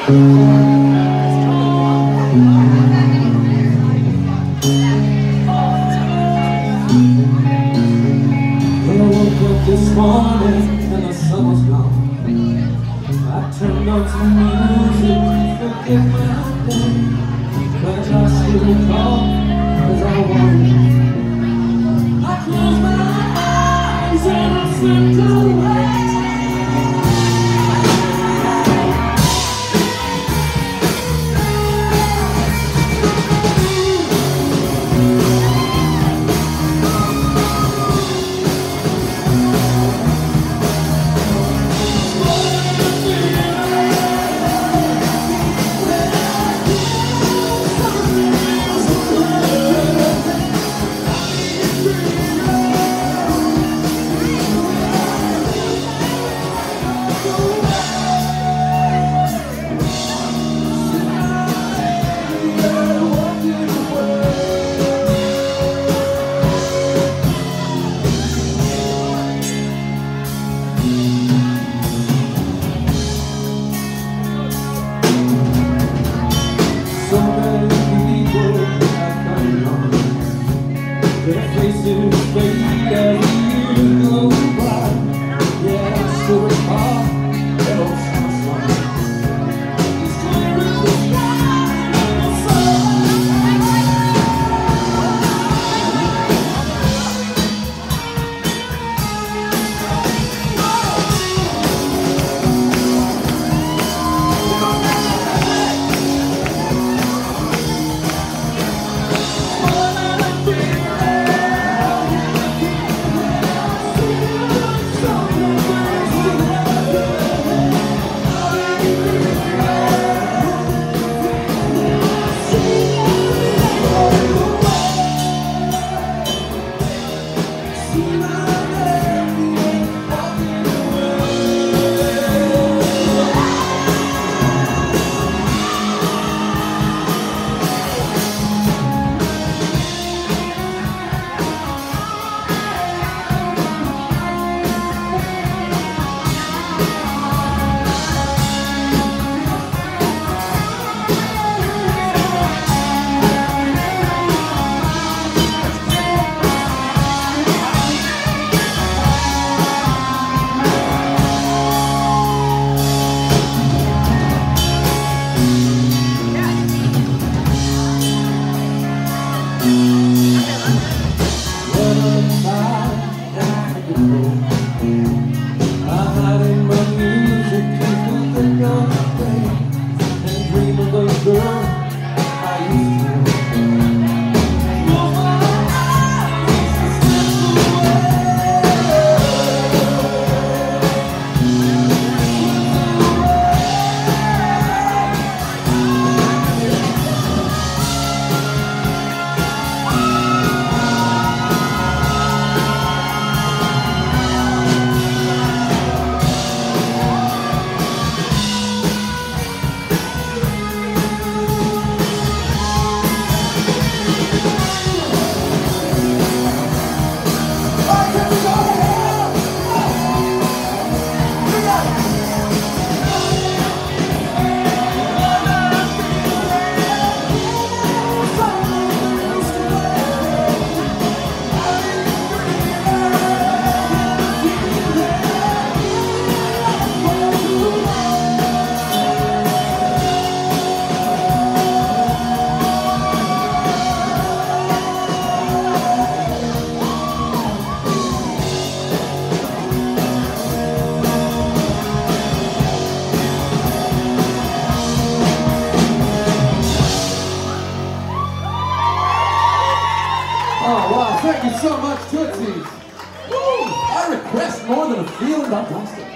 This morning and the sun was gone, I turned on some music to forget my day, but I still call as I wanted. I closed my eyes and I slipped away. So many people have come on, their faces fade as the years go by. Yeah, I still recall that old summer song. It's clear as the sky in the sun. Oh, wow. Thank you so much, Tootsies. Woo! I request more than a feeling about Boston.